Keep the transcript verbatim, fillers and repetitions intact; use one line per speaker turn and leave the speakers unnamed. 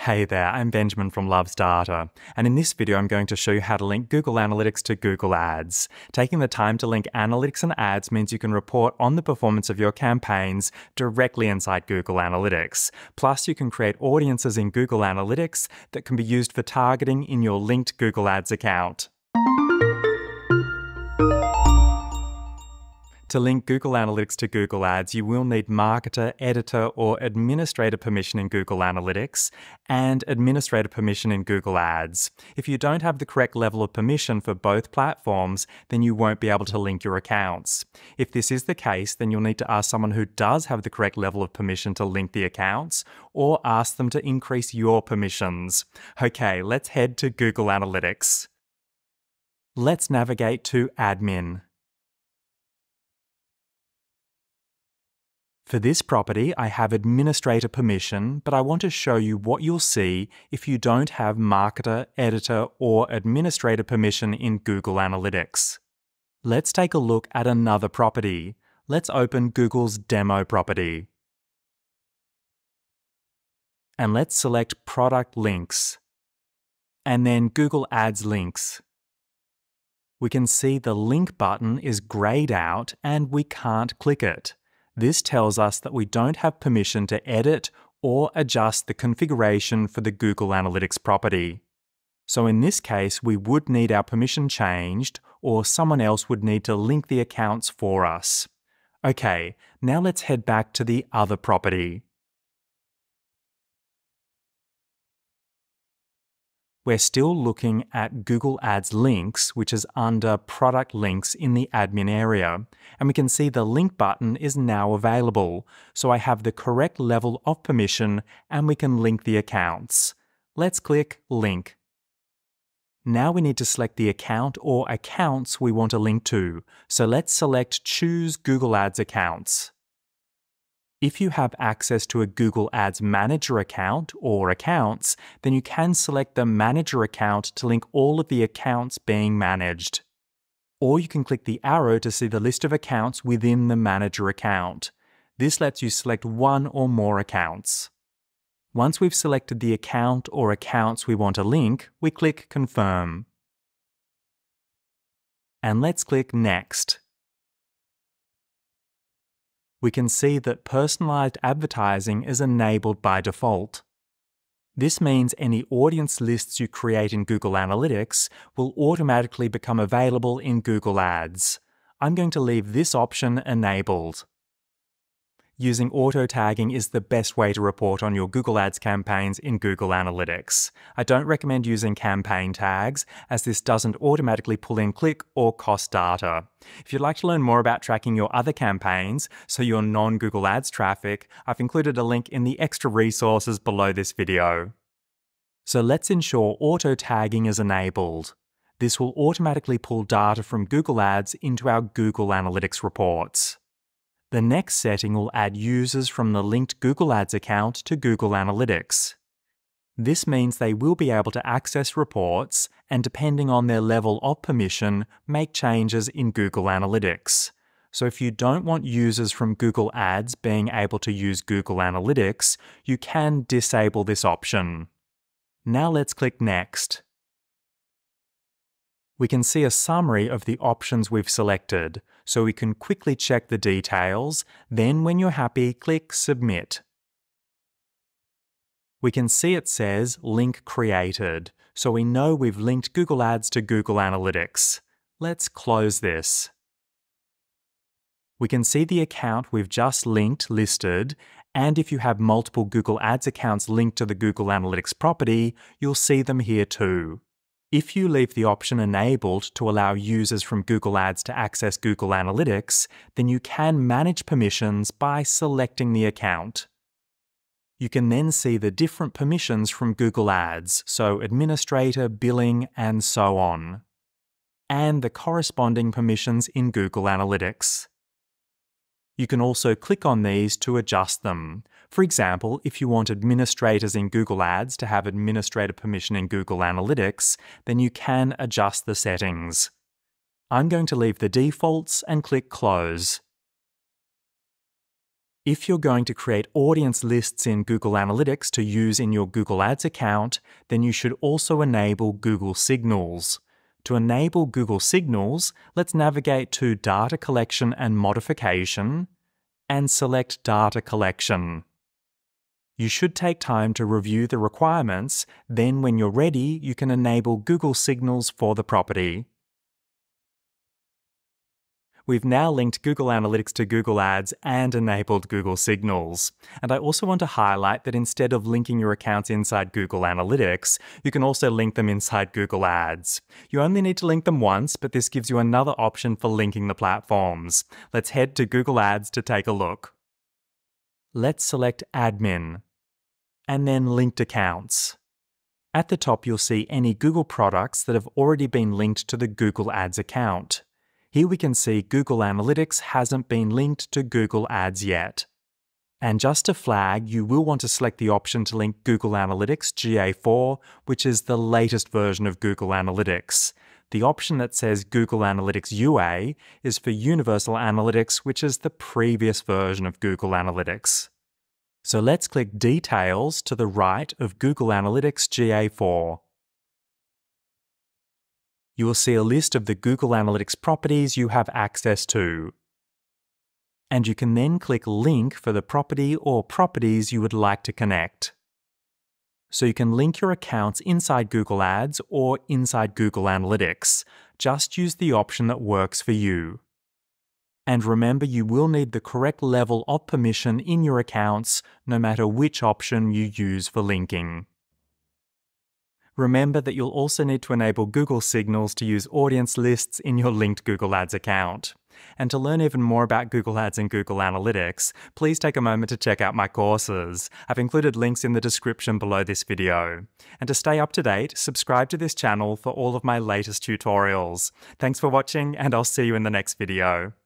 Hey there, I'm Benjamin from Loves Data, and in this video I'm going to show you how to link Google Analytics to Google Ads. Taking the time to link Analytics and Ads means you can report on the performance of your campaigns directly inside Google Analytics. Plus, you can create audiences in Google Analytics that can be used for targeting in your linked Google Ads account. To link Google Analytics to Google Ads, you will need marketer, editor, or administrator permission in Google Analytics and administrator permission in Google Ads. If you don't have the correct level of permission for both platforms, then you won't be able to link your accounts. If this is the case, then you'll need to ask someone who does have the correct level of permission to link the accounts, or ask them to increase your permissions. Okay, let's head to Google Analytics. Let's navigate to Admin. For this property, I have administrator permission, but I want to show you what you'll see if you don't have marketer, editor, or administrator permission in Google Analytics. Let's take a look at another property. Let's open Google's demo property. And let's select Product Links. And then Google Ads Links. We can see the link button is grayed out and we can't click it. This tells us that we don't have permission to edit or adjust the configuration for the Google Analytics property. So in this case, we would need our permission changed, or someone else would need to link the accounts for us. Okay, now let's head back to the other property. We're still looking at Google Ads Links, which is under Product Links in the admin area, and we can see the link button is now available, so I have the correct level of permission and we can link the accounts. Let's click Link. Now we need to select the account or accounts we want to link to, so let's select Choose Google Ads Accounts. If you have access to a Google Ads Manager account or accounts, then you can select the Manager account to link all of the accounts being managed. Or you can click the arrow to see the list of accounts within the Manager account. This lets you select one or more accounts. Once we've selected the account or accounts we want to link, we click Confirm. And let's click Next. We can see that personalized advertising is enabled by default. This means any audience lists you create in Google Analytics will automatically become available in Google Ads. I'm going to leave this option enabled. Using auto-tagging is the best way to report on your Google Ads campaigns in Google Analytics. I don't recommend using campaign tags, as this doesn't automatically pull in click or cost data. If you'd like to learn more about tracking your other campaigns, so your non-Google Ads traffic, I've included a link in the extra resources below this video. So let's ensure auto-tagging is enabled. This will automatically pull data from Google Ads into our Google Analytics reports. The next setting will add users from the linked Google Ads account to Google Analytics. This means they will be able to access reports and, depending on their level of permission, make changes in Google Analytics. So if you don't want users from Google Ads being able to use Google Analytics, you can disable this option. Now let's click Next. We can see a summary of the options we've selected, so we can quickly check the details, then when you're happy, click Submit. We can see it says Link Created, so we know we've linked Google Ads to Google Analytics. Let's close this. We can see the account we've just linked listed, and if you have multiple Google Ads accounts linked to the Google Analytics property, you'll see them here too. If you leave the option enabled to allow users from Google Ads to access Google Analytics, then you can manage permissions by selecting the account. You can then see the different permissions from Google Ads, so administrator, billing, and so on, and the corresponding permissions in Google Analytics. You can also click on these to adjust them. For example, if you want administrators in Google Ads to have administrator permission in Google Analytics, then you can adjust the settings. I'm going to leave the defaults and click Close. If you're going to create audience lists in Google Analytics to use in your Google Ads account, then you should also enable Google Signals. To enable Google Signals, let's navigate to Data Collection and Modification and select Data Collection. You should take time to review the requirements, then when you're ready, you can enable Google Signals for the property. We've now linked Google Analytics to Google Ads and enabled Google Signals. And I also want to highlight that instead of linking your accounts inside Google Analytics, you can also link them inside Google Ads. You only need to link them once, but this gives you another option for linking the platforms. Let's head to Google Ads to take a look. Let's select Admin, and then Linked Accounts. At the top, you'll see any Google products that have already been linked to the Google Ads account. Here we can see Google Analytics hasn't been linked to Google Ads yet. And just to flag, you will want to select the option to link Google Analytics G A four, which is the latest version of Google Analytics. The option that says Google Analytics U A is for Universal Analytics, which is the previous version of Google Analytics. So let's click Details to the right of Google Analytics G A four. You will see a list of the Google Analytics properties you have access to. And you can then click Link for the property or properties you would like to connect. So you can link your accounts inside Google Ads or inside Google Analytics. Just use the option that works for you. And remember, you will need the correct level of permission in your accounts, no matter which option you use for linking. Remember that you'll also need to enable Google Signals to use audience lists in your linked Google Ads account. And to learn even more about Google Ads and Google Analytics, please take a moment to check out my courses. I've included links in the description below this video. And to stay up to date, subscribe to this channel for all of my latest tutorials. Thanks for watching, and I'll see you in the next video.